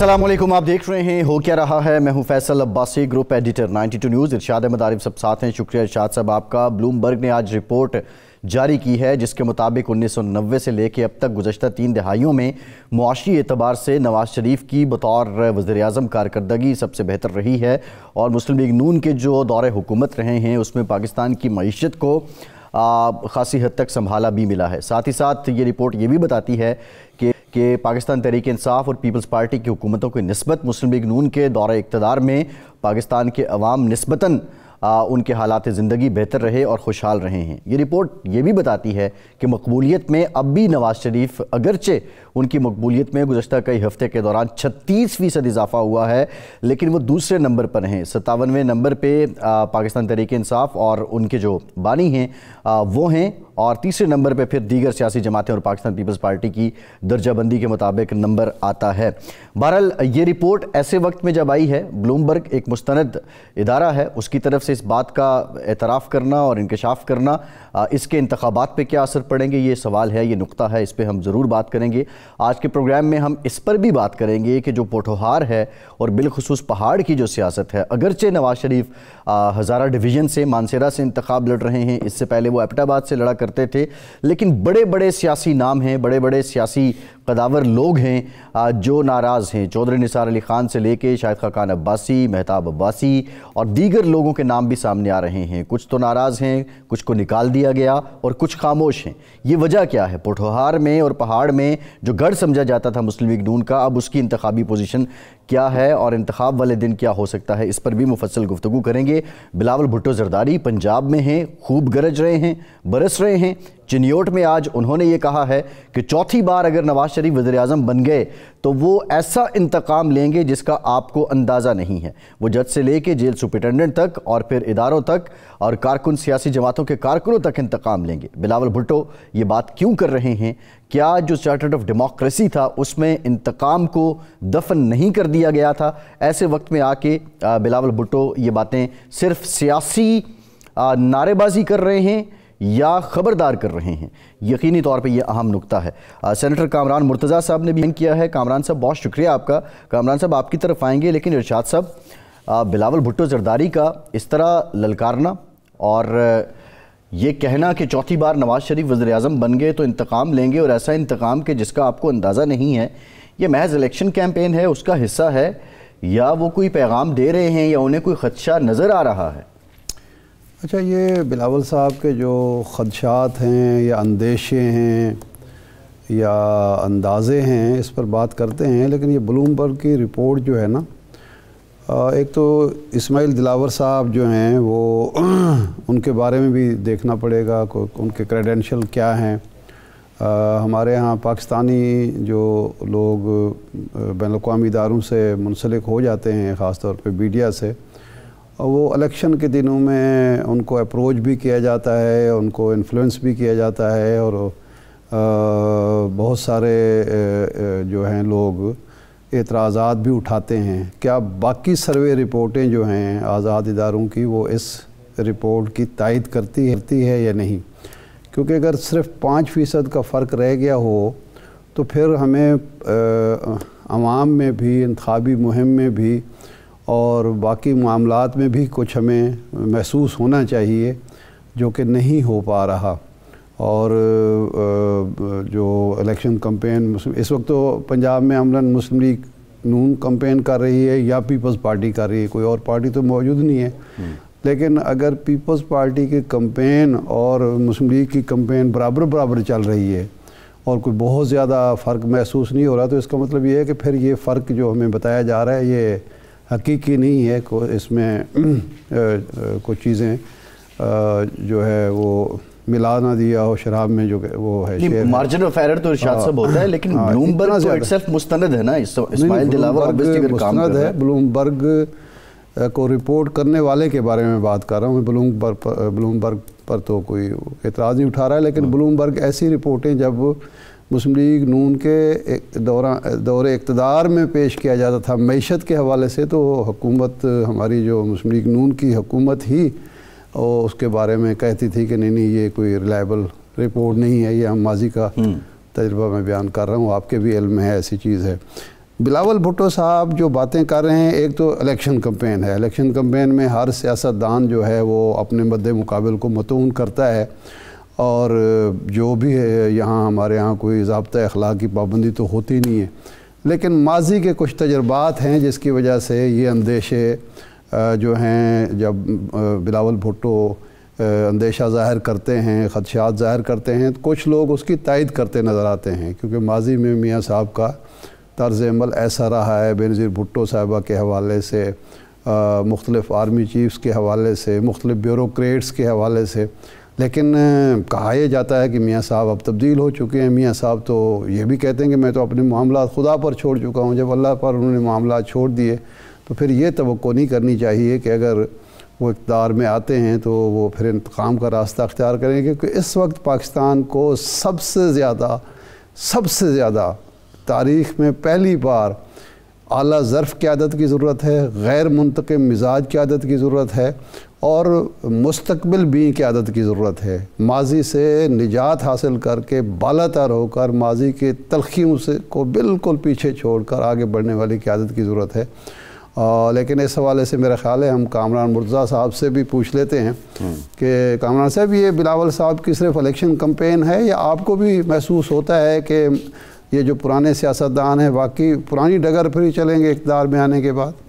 अस्सलाम वालेकुम, आप देख रहे हैं हो क्या रहा है। मैं हूं Faisal Abbasi, group editor 92 news. Irshad Ahmed Arif सब साथ हैं। शुक्रिया इरशाद साहब आपका। ब्लूमबर्ग ने आज रिपोर्ट जारी की है जिसके मुताबिक 1990 से लेकर अब तक गुज़श्ता 3 दहाइयों में मुआशी एतबार से नवाज शरीफ की बतौर वज़ीर-ए-आज़म कारकर्दगी सबसे बेहतर रही है और मुस्लिम लीग नून के जो दौरे हुकूमत रहे हैं उसमें पाकिस्तान की मईशत को ख़ासी हद तक संभाला भी मिला है। साथ ही साथ ये रिपोर्ट ये भी बताती है कि पाकिस्तान तहरीक इंसाफ और पीपल्स पार्टी की हुकूमतों की निस्बत मुस्लिम लीग नून के दौरे इक़्तिदार में पाकिस्तान के अवाम निस्बतन उनके हालात ज़िंदगी बेहतर रहे और खुशहाल रहे हैं। ये रिपोर्ट ये भी बताती है कि मकबूलियत में अब भी नवाज शरीफ, अगरचे उनकी मकबूलियत में गुज़श्ता कई हफ्ते के दौरान 36% इजाफा हुआ है, लेकिन वो दूसरे नंबर पर हैं। 57वें नंबर पर पाकिस्तान तहरीक इंसाफ और उनके जो बानी हैं वो हैं, और तीसरे नंबर पे फिर दीगर सियासी जमातें और पाकिस्तान पीपल्स पार्टी की दर्जाबंदी के मुताबिक नंबर आता है। बहरहाल ये रिपोर्ट ऐसे वक्त में जब आई है, ब्लूमबर्ग एक मुस्तनद इदारा है, उसकी तरफ से इस बात का एतराफ़ करना और इंकशाफ करना, इसके इंतखाबात पे क्या असर पड़ेंगे, ये सवाल है, ये नुक्ता है, इस पर हम ज़रूर बात करेंगे। आज के प्रोग्राम में हम इस पर भी बात करेंगे कि जो पोठोहार है और बिलखुसूस पहाड़ की जो सियासत है, अगरचे नवाज शरीफ हज़ारा डिवीज़न से, मानसेरा से इंतखाब लड़ रहे हैं, इससे पहले वो एबटाबाद से लड़ा करते थे, लेकिन बड़े बड़े सियासी नाम हैं, बड़े बड़े सियासी कदावर लोग हैं जो नाराज़ हैं। चौधरी निसार अली ख़ान से लेके शाहिद खाकान अब्बासी, मेहताब अब्बासी और दीगर लोगों के नाम भी सामने आ रहे हैं। कुछ तो नाराज़ हैं, कुछ को निकाल दिया गया और कुछ खामोश हैं। ये वजह क्या है? पोठोहार में और पहाड़ में जो गढ़ समझा जाता था मुस्लिम लीग नून का, अब उसकी इंतखाबी पोजीशन क्या है और इंतखाब वाले दिन क्या हो सकता है, इस पर भी मुफस्सल गुफ्तगू करेंगे। बिलावल भुट्टो ज़रदारी पंजाब में हैं, खूब गरज रहे हैं, बरस रहे हैं। चिन्योट में आज उन्होंने ये कहा है कि चौथी बार अगर नवाज शरीफ वज़ीर-ए-आज़म बन गए तो वो ऐसा इंतकाम लेंगे जिसका आपको अंदाज़ा नहीं है। वो जज से लेके जेल सुपरिटेंडेंट तक और फिर इदारों तक और कारकुन सियासी जमातों के कारकुनों तक इंतकाम लेंगे। बिलावल भुट्टो ये बात क्यों कर रहे हैं? क्या जो चार्टर ऑफ डेमोक्रेसी था उसमें इंतकाम को दफन नहीं कर दिया गया था? ऐसे वक्त में आके बिलावल भुट्टो ये बातें सिर्फ सियासी नारेबाजी कर रहे हैं या ख़बरदार कर रहे हैं? यकीनी तौर पे ये अहम नुक्ता है। सेनेटर कामरान मुर्तज़ा साहब ने भी किया है। कामरान साहब बहुत शुक्रिया आपका। कामरान साहब आपकी तरफ आएंगे, लेकिन इरशाद साहब, बिलावल भुट्टो ज़रदारी का इस तरह ललकारना और ये कहना कि चौथी बार नवाज शरीफ वज़ीर-ए-आज़म बन गए तो इंतकाम लेंगे और ऐसा इंतकाम के जिसका आपको अंदाज़ा नहीं है, ये महज इलेक्शन कैंपेन है, उसका हिस्सा है, या वो कोई पैगाम दे रहे हैं या उन्हें कोई ख़दशा नज़र आ रहा है? अच्छा, ये बिलावल साहब के जो ख़दशात हैं या अंदेशे हैं या अंदाज़े हैं, इस पर बात करते हैं, लेकिन ये ब्लूमबर्ग की रिपोर्ट जो है ना, एक तो इस्माइल दिलावर साहब जो हैं वो उनके बारे में भी देखना पड़ेगा, उनके क्रेडेंशियल क्या हैं। हमारे यहाँ पाकिस्तानी जो लोग बैनुल-अक़वामी इदारों से मुंसलिक हो जाते हैं, ख़ास तौर पे मीडिया से, वो इलेक्शन के दिनों में उनको अप्रोच भी किया जाता है, उनको इन्फ्लुएंस भी किया जाता है, और बहुत सारे जो हैं लोग एतराज़ात भी उठाते हैं। क्या बाकी सर्वे रिपोर्टें जो हैं आज़ाद इदारों की वो इस रिपोर्ट की तायद करती है या नहीं? क्योंकि अगर सिर्फ 5% का फ़र्क रह गया हो तो फिर हमें अवाम में भी, इंतखाबी मुहिम में भी और बाकी मामलात में भी कुछ हमें महसूस होना चाहिए, जो कि नहीं हो पा रहा। और जो इलेक्शन कैंपेन इस वक्त तो पंजाब में अमलन मुस्लिम लीग नून कैंपेन कर रही है या पीपल्स पार्टी कर रही है, कोई और पार्टी तो मौजूद नहीं है। लेकिन अगर पीपल्स पार्टी की कैंपेन और मुस्लिम लीग की कैंपेन बराबर बराबर चल रही है और कोई बहुत ज़्यादा फ़र्क महसूस नहीं हो रहा, तो इसका मतलब ये है कि फिर ये फ़र्क जो हमें बताया जा रहा है ये हकीकी नहीं है। इसमें कुछ चीज़ें जो है वो मिला ना दिया हो शराब में, जो वो है मार्जिन ऑफ एरर तो इरशाद साहब होता है, लेकिन ब्लूमबर्ग तो इटसेल्फ मुस्तनद है ना। इस्माइल दिलावर ऑब्वियसली मुस्तनद है। ब्लूमबर्ग को रिपोर्ट करने वाले के बारे में बात कर रहा हूँ। ब्लूमबर्ग पर तो कोई एतराज़ नहीं उठा रहा है, लेकिन ब्लूमबर्ग ऐसी रिपोर्टें जब मुस्लिम लीग नून के दौरे इक़्तिदार में पेश किया जाता था मईशत के हवाले से, तो हुकूमत, हमारी जो मुस्लिम लीग नून की हुकूमत ही और उसके बारे में कहती थी कि नहीं ये कोई रिलायबल रिपोर्ट नहीं है, ये हम माजी का तजुर्बा मैं बयान कर रहा हूँ, आपके भी इल्म में है ऐसी चीज़ है। बिलावल भुट्टो साहब जो बातें कर रहे हैं, एक तो इलेक्शन कैंपेन है। इलेक्शन कैंपेन में हर सियासतदान जो है वो अपने मद्दे मुकाबिल को मतून करता है, और जो भी है यहाँ हमारे यहाँ कोई ज़ाब्ता अखलाक की पाबंदी तो होती नहीं है, लेकिन माजी के कुछ तजर्बात हैं जिसकी वजह से ये अंदेशे जो हैं, जब बिलावल भुट्टो अंदेशा ज़ाहिर करते हैं, ख़दशात ज़ाहिर करते हैं, तो कुछ लोग उसकी तायद करते नज़र आते हैं, क्योंकि माजी में मियाँ साहब का तर्ज़ अमल ऐसा रहा है, बेनज़ीर भुट्टो साहिबा के हवाले से, मुख्तलिफ़ आर्मी चीफ्स के हवाले से, मुख्तलिफ़ ब्यूरोक्रेट्स के हवाले से। लेकिन कहा यह जाता है कि मियाँ साहब अब तब्दील हो चुके हैं। मियाँ साहब तो ये भी कहते हैं कि मैं तो अपने मामला खुदा पर छोड़ चुका हूँ। जब अल्लाह पर उन्होंने मामला छोड़ दिए तो फिर ये तवक्को नहीं करनी चाहिए कि अगर वो इक़्तिदार में आते हैं तो वो फिर इंतकाम का रास्ता अख्तियार करेंगे, क्योंकि इस वक्त पाकिस्तान को सबसे ज़्यादा तारीख़ में पहली बार आला ज़र्फ़ क़यादत की ज़रूरत है, गैर मुंतक़िम मिजाज क़यादत की ज़रूरत है, और मुस्तक़बिल भी क़यादत की ज़रूरत है। माजी से निजात हासिल करके बालातर होकर माजी के तलख़ियों से को बिल्कुल पीछे छोड़कर आगे बढ़ने वाली क़यादत की ज़रूरत है। लेकिन इस हवाले से मेरा ख़्याल है हम कामरान मुर्तज़ा साहब से भी पूछ लेते हैं कि कामरान साहब, ये बिलावल साहब की सिर्फ इलेक्शन कैंपेन है या आपको भी महसूस होता है कि ये जो पुराने सियासतदान हैं वाकई पुरानी डगर पर ही चलेंगे इक़्तिदार में आने के बाद?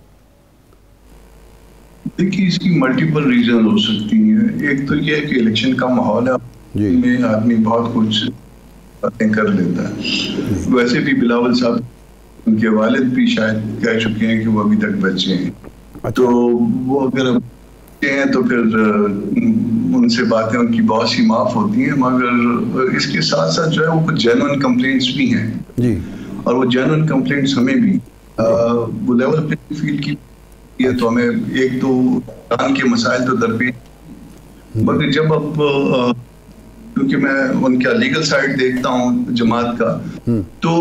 देखिए, इसकी मल्टीपल रीज़न हो सकती हैं। एक तो ये है कि इलेक्शन का माहौल है, में आदमी बहुत कुछ बातें कर लेता है। वैसे भी बिलावल साहब, उनके वालिद भी शायद कह चुके हैं कि वो अभी तक बच्चे हैं। अच्छा। तो वो अगर बच्चे हैं तो फिर उनसे बातें उनकी बहुत सी माफ़ होती हैं, मगर इसके साथ साथ जो है वो कुछ जेन्युइन कंप्लेंट्स भी हैं जी, और वो जेन्युइन कंप्लेंट्स हमें भी वो लेवल प्लेइंग फील्ड की है, तो हमें एक तो ईरान के मसाइल तो दरपेश, मगर जब अब क्योंकि मैं उनका लीगल साइड देखता हूँ जमात का, तो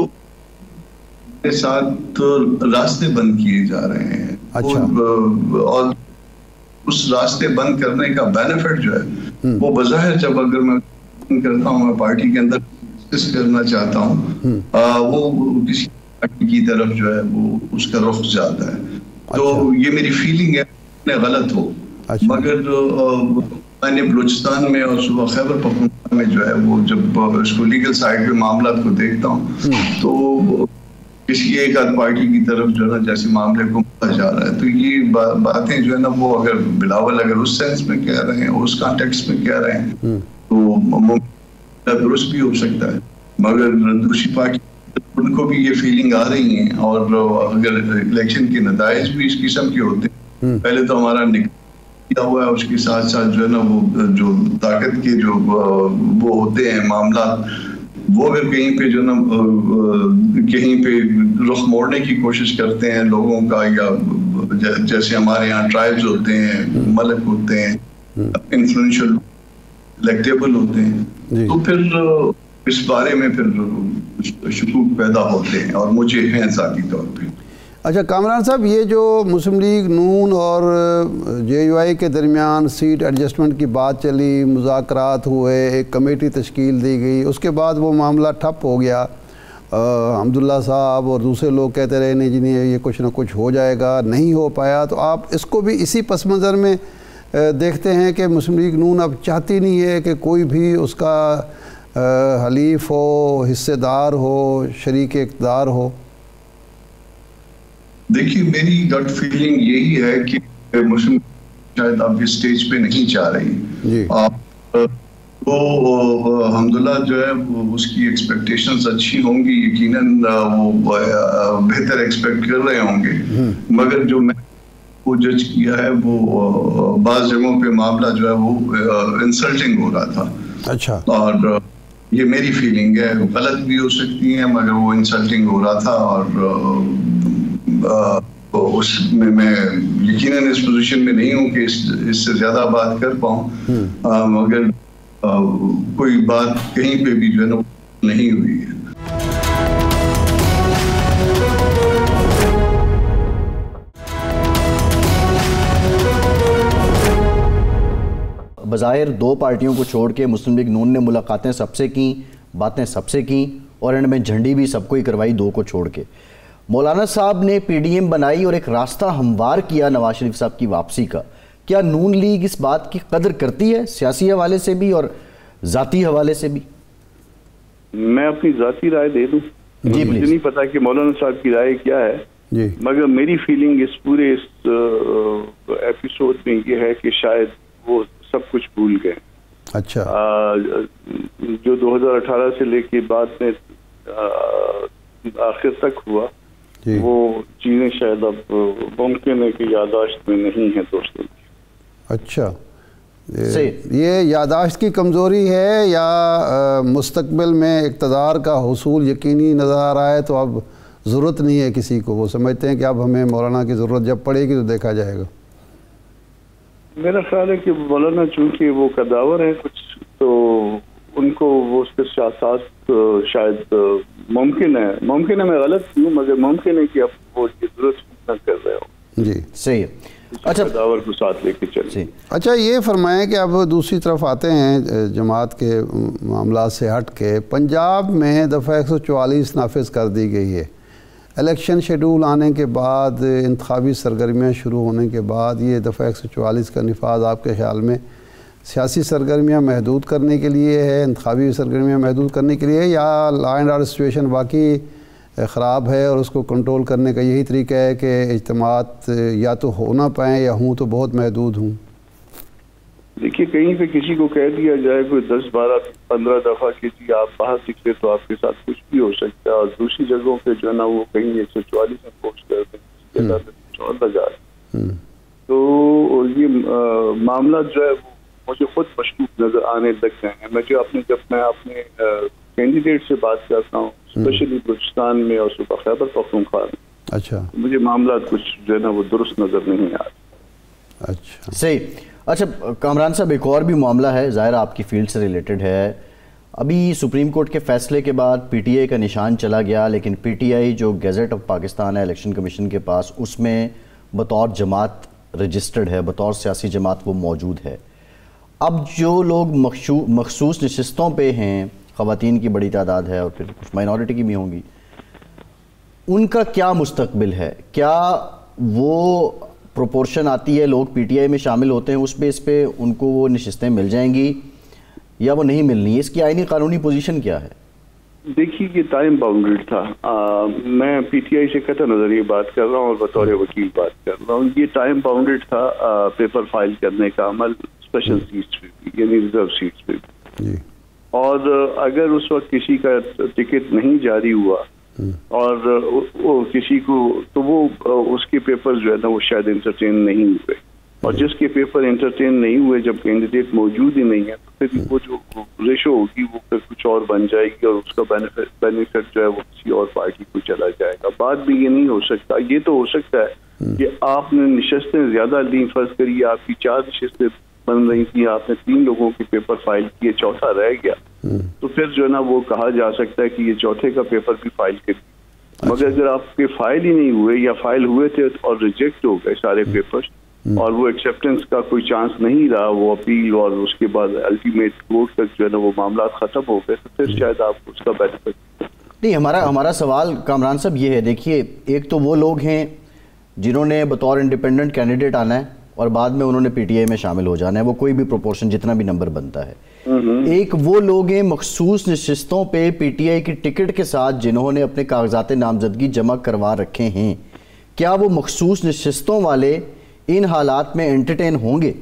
के साथ रास्ते बंद किए जा रहे हैं। अच्छा। और उस रास्ते बंद करने का बेनिफिट जो है वो बज़ाहिर, जब अगर मैं करता हूँ, मैं पार्टी के अंदर करना चाहता हूँ, वो किसी पार्टी की तरफ जो है वो उसका रुख ज्यादा है। अच्छा। तो ये मेरी फीलिंग है, गलत हो। अच्छा। मगर मैंने बलूचिस्तान में और सुबह खैबर पख्तूनख्वा में जो है वो जब इसको लीगल साइड पे मामला को देखता हूँ, तो किसी एक आध पार्टी की तरफ जो है ना जैसे मामले को बढ़ा जा रहा है, तो ये बातें जो है ना वो अगर बिलावल अगर उस सेंस में कह रहे हैं, उस कॉन्टेक्स्ट में कह रहे हैं, तो दुरुस्त भी हो सकता है। मगर दूसरी पार्टी उनको भी ये फीलिंग आ रही है, और अगर इलेक्शन के नताइज भी इस किस्म के होते हैं, पहले तो हमारा निकला हुआ है, उसके साथ साथ जो है ना वो जो ताकत के जो वो होते हैं मामला, वो अगर कहीं पे जो ना कहीं पे रुख मोड़ने की कोशिश करते हैं लोगों का, या जैसे हमारे यहाँ ट्राइब्स होते हैं, मलक होते हैं, इन्फ्लुएंशियल इलेक्टेबल होते हैं, तो फिर इस बारे में फिर शुकूक पैदा होते हैं, और मुझे हैं ज़ाती तौर पे। अच्छा कामरान साहब, ये जो मुस्लिम लीग नून और JUI के दरमियान सीट एडजस्टमेंट की बात चली, मुज़ाकरात हुए, एक कमेटी तश्कील दी गई, उसके बाद वो मामला ठप हो गया। हम्दुल्ला साहब और दूसरे लोग कहते रहे नहीं जी नहीं ये कुछ ना कुछ हो जाएगा, नहीं हो पाया। तो आप इसको भी इसी पस मंज़र में देखते हैं कि मुस्लिम लीग नून अब चाहती नहीं है कि कोई भी उसका हलीफ हो, हिस्सेदार हो, शरीक इक़्तिदार हो? देखिए, मेरी गट फीलिंग यही है कि मुस्लिम शायद अब इस स्टेज पे नहीं जा रही। आप वो अल्हम्दुलिल्लाह जो है वो उसकी एक्सपेक्टेशंस अच्छी होंगी, यकीनन वो बेहतर एक्सपेक्ट कर रहे होंगे, मगर जो मैं वो जज किया है वो बाज़ जगहों पे मामला जो है वो इंसल्टिंग हो रहा था। अच्छा। और ये मेरी फीलिंग है, गलत भी हो सकती है, मगर वो इंसल्टिंग हो रहा था, और उसमें मैं यकीनन इस पोजीशन में नहीं हूँ कि इससे ज़्यादा बात कर पाऊँ, मगर कोई बात कहीं पे भी जो है ना नहीं हुई है। बज़ाहिर दो पार्टियों को छोड़ के मुस्लिम लीग नून ने मुलाकातें सबसे की, बातें सबसे की, और एंड में झंडी भी सबको ही करवाई, दो को छोड़ के। मौलाना साहब ने पीडीएम बनाई और एक रास्ता हमवार किया नवाज शरीफ साहब की वापसी का। क्या नून लीग इस बात की कदर करती है, सियासी हवाले से भी और ज़ाती हवाले से भी? मैं अपनी ज़ाती राय दे दूं? जी, मुझे नहीं पता कि मौलाना साहब की राय क्या है जी। मगर मेरी फीलिंग इस पूरे एपिसोड में ये है कि शायद वो सब कुछ भूल गए। अच्छा। जो 2018 से लेके बाद में आखिर तक हुआ वो चीजें शायद अब मुमकिन है कि याददाश्त में नहीं है दोस्तों। अच्छा, ये याददाश्त की कमज़ोरी है या मुस्तकबिल में इक़्तिदार का हुसूल यकीनी नज़र आ रहा है तो अब ज़रूरत नहीं है किसी को? वो समझते हैं कि अब हमें मौलाना की ज़रूरत जब पड़ेगी तो देखा जाएगा। मेरा ख्याल है कि मौलाना चूँकि वो कदावर हैं कुछ, तो उनको वो उसके साथ शायद मुमकिन है मैं गलत हूँ मगर मुमकिन है कि अब वो जरूरत न कर रहे हो। जी, सही है। अच्छा, कदावर को साथ लेके चलिए। अच्छा, ये फरमाएं कि अब दूसरी तरफ आते हैं जमात के मामला से हट के। पंजाब में दफ़ा 144 नाफिज कर दी गई है। इलेक्शन शेड्यूल आने के बाद, इंतखाबी सरगर्मियाँ शुरू होने के बाद ये दफ़ा 144 का नफाज आपके ख्याल में सियासी सरगर्मियाँ महदूद करने के लिए है, इंतखाबी सरगर्मियाँ महदूद करने के लिए है, या लॉ एंड ऑर्डर सिचुएशन वाकई ख़राब है और उसको कंट्रोल करने का यही तरीका है कि इज्तिमात या तो हो ना पाएँ या हूँ तो बहुत महदूद हूँ? देखिए, कहीं पे किसी को कह दिया जाए कोई 10, 12, 15 दफ़ा कि जी आप बाहर निकले तो आपके साथ कुछ भी हो सकता है, और दूसरी जगहों पे जो है ना वो कहीं 144 में पोस्ट कर दें कुछ और लगा। तो ये मामला जो है वो मुझे खुद मशकूक नजर आने लग गए हैं। जब मैं अपने कैंडिडेट से बात करता हूँ स्पेशली बलूचिस्तान में और सूबा खैबर पख्तूनख्वा में, अच्छा, मुझे मामला कुछ जो है ना वो दुरुस्त नजर नहीं आ रहा। अच्छा, सही। अच्छा कामरान साहब, एक और भी मामला है, ज़ाहिर आपकी फील्ड से रिलेटेड है। अभी सुप्रीम कोर्ट के फैसले के बाद पीटीआई का निशान चला गया, लेकिन पीटीआई जो गैजेट ऑफ पाकिस्तान है इलेक्शन कमीशन के पास, उसमें बतौर जमात रजिस्टर्ड है, बतौर सियासी जमात वो मौजूद है। अब जो लोग मखसूस नशिस्तों पे हैं, ख़वातीन की बड़ी तादाद है और फिर कुछ माइनॉरिटी की भी होंगी, उनका क्या मुस्तकबिल है? क्या वो प्रोपोर्शन आती है, लोग पीटीआई में शामिल होते हैं, उस बेस पे उनको वो नशिस्तें मिल जाएंगी या वो नहीं मिलनी? इसकी आईनी कानूनी पोजीशन क्या है? देखिए, ये टाइम बाउंडेड था। मैं पीटीआई से कतई नजर ये बात कर रहा हूँ और बतौर वकील बात कर रहा हूँ। ये टाइम बाउंडेड था पेपर फाइल करने का अमल, स्पेशल सीट्स पे भी यानी रिजर्व सीट्स पे भी। और अगर उस वक्त किसी का टिकट नहीं जारी हुआ और वो किसी को, तो वो उसके पेपर जो है ना वो शायद इंटरटेन नहीं हुए, और जिसके पेपर इंटरटेन नहीं हुए जब कैंडिडेट मौजूद ही नहीं है तो फिर वो जो रेशो होगी वो फिर कुछ और बन जाएगी और उसका बेनिफिट जो है वो किसी और पार्टी को चला जाएगा। बात भी ये नहीं हो सकता। ये तो हो सकता है कि आपने नशस्तें ज्यादा ली, फर्ज करिए आपकी 4 नशस्तें बन रही थी, आपने 3 लोगों के पेपर फाइल किए, चौथा रह गया, तो फिर जो है ना वो कहा जा सकता है कि ये चौथे का पेपर भी फाइल कर। मगर अगर आपके फाइल ही नहीं हुए या फाइल हुए थे और रिजेक्ट हो गए सारे पेपर्स और वो एक्सेप्टेंस का कोई चांस नहीं रहा, वो अपील और उसके बाद अल्टीमेट कोर्ट तक जो है ना वो मामला खत्म हो गए, तो फिर शायद आप उसका बेनिफिट नहीं। हमारा सवाल कामरान साहब ये है, देखिए, एक तो वो लोग हैं जिन्होंने बतौर इंडिपेंडेंट कैंडिडेट आना है और बाद में उन्होंने पीटीआई में शामिल हो जाना है, वो कोई भी प्रोपोर्शन जितना भी नंबर बनता है। एक वो लोग हैं मखसूस नशिस्तों पे पीटीआई की टिकट के साथ जिन्होंने अपने कागजात नामजदगी जमा करवा रखे हैं। क्या वो मखसूस नशिस्तों वाले इन हालात में एंटरटेन होंगे?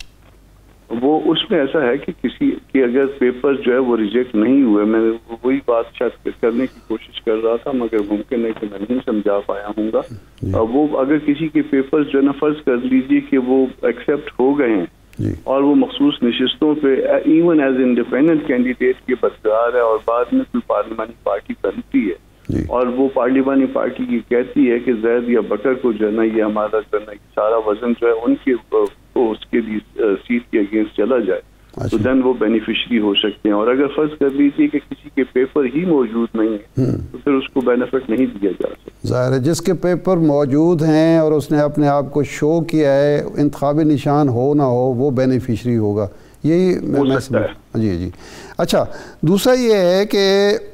वो उसमें ऐसा है कि किसी के अगर पेपर जो है वो रिजेक्ट नहीं हुए, मैं वही बात शायद करने की कोशिश कर रहा था मगर मुमकिन है कि मैं नहीं समझा पाया हूँगा। वो अगर किसी के पेपर जो है ना फर्ज कर लीजिए कि वो एक्सेप्ट हो गए हैं और वो मखसूस नशिस्तों पे इवन एज इंडिपेंडेंट कैंडिडेट के बरकरार है और बाद में कोई पार्लिमानी पार्टी बनती है और वो पार्लिमानी पार्टी ये कहती है कि जैद या बकर को जो है ना ये हमारा जो है ना सारा वजन जो है उनके तो उसके भी सीट के अगेंस्ट चला जाए, तो देन वो बेनिफिशरी हो सकते हैं। और अगर फर्ज कर लीजिए कि किसी के पेपर ही मौजूद नहीं है तो फिर उसको बेनिफिट नहीं दिया जा सकता। ज़ाहिर है जिसके पेपर मौजूद हैं और उसने अपने आप को शो किया है, इंतखाबी निशान हो ना हो, वो बेनिफिशरी होगा। यही मैं समझ। जी। अच्छा, दूसरा ये है कि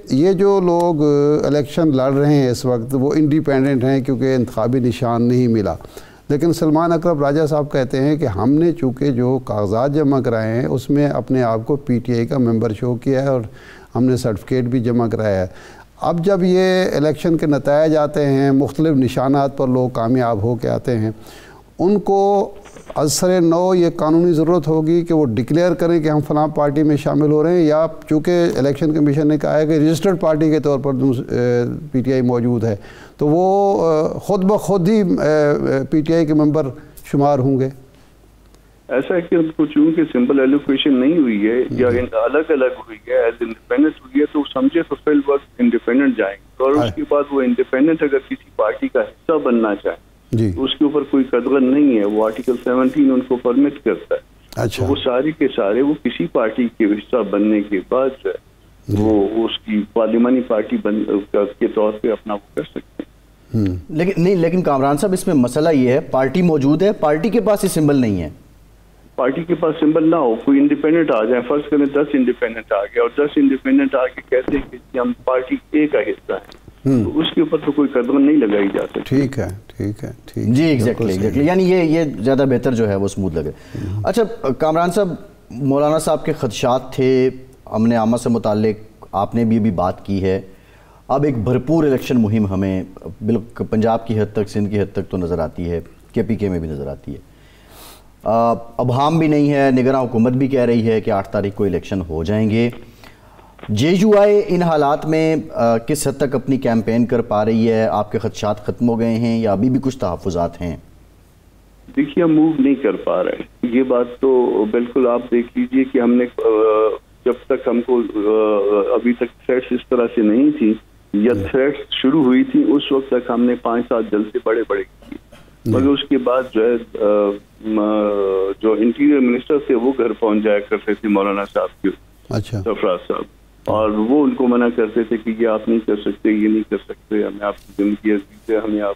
ये जो लोग इलेक्शन लड़ रहे हैं इस वक्त वो इंडिपेंडेंट हैं क्योंकि इंतखाबी निशान नहीं मिला, लेकिन सलमान अकरम राजा साहब कहते हैं कि हमने चूँकि जो कागजात जमा कराए हैं उसमें अपने आप को PTI का मेंबर शो किया है और हमने सर्टिफिकेट भी जमा कराया है। अब जब ये इलेक्शन के नतायज आते हैं, मुख्तलिफ निशानात पर लोग कामयाब हो के आते हैं, उनको असर नौ ये कानूनी ज़रूरत होगी कि वो डिक्लेयर करें कि हम फलां पार्टी में शामिल हो रहे हैं, या चूँकि इलेक्शन कमीशन ने कहा है कि रजिस्टर्ड पार्टी के तौर पर PTI मौजूद है तो वो ख़ुद ब खुद ही PTI के मेंबर शुमार होंगे। ऐसा है कि उनको चूँकि सिंपल एलोकेशन नहीं हुई है या अलग अलग हुई है, एज इंडिपेंडेंट हुई है, तो समझे तो फिर वक्त इंडिपेंडेंट जाएंगे और उसके बाद वो इंडिपेंडेंट अगर किसी पार्टी का हिस्सा बनना चाहे तो उसके ऊपर कोई कदगन नहीं है, वो आर्टिकल 17 उनको परमिट करता है। अच्छा। तो वो सारे के सारे वो किसी पार्टी के हिस्सा बनने के बाद जो है वो उसकी पार्लिमानी पार्टी के तौर पे अपना वो कर सकते हैं। लेकिन कामरान साहब इसमें मसला ये है, पार्टी मौजूद है, पार्टी के पास ये सिंबल नहीं है। पार्टी के पास सिंबल ना हो, कोई इंडिपेंडेंट आ जाए, फर्ज करें 10 इंडिपेंडेंट आ गए और 10 इंडिपेंडेंट आके कहते हैं कि हम पार्टी ए का हिस्सा है, तो उसके ऊपर तो कोई कदम नहीं लगाई जा सकती। ठीक है जी, एग्जैक्टली यानी ये ज़्यादा बेहतर जो है वो स्मूथ लगे। अच्छा कामरान साहब, मौलाना साहब के खदशात थे अमन आमा से मुताल्लिक, आपने भी अभी बात की है। अब एक भरपूर इलेक्शन मुहिम हमें बिल्कुल पंजाब की हद तक, सिंध की हद तक तो नज़र आती है, KPK में भी नज़र आती है। अब हम भी नहीं है, निगरान हुकूमत भी कह रही है कि 8 तारीख को इलेक्शन हो जाएंगे। JUI इन हालात में किस हद तक अपनी कैंपेन कर पा रही है? आपके खदशात ख़त्म हो गए हैं या अभी भी कुछ तहफ़्फ़ुज़ात हैं? देखिए, हम मूव नहीं कर पा रहे, ये बात तो बिल्कुल आप देख लीजिए कि हमने जब तक हमको अभी तक थ्रेट्स इस तरह से नहीं थी या थ्रेट्स शुरू हुई थी उस वक्त तक हमने 5-7 जलसे बड़े किए, मगर उसके बाद जो है जो इंटीरियर मिनिस्टर थे वो घर पहुंच जाया करते थे मौलाना साहब के, अच्छा, सरफराज साहब, और वो उनको मना करते थे कि ये आप नहीं कर सकते, ये नहीं कर सकते, हमें आपकी जिंदगी अजीज है, हमें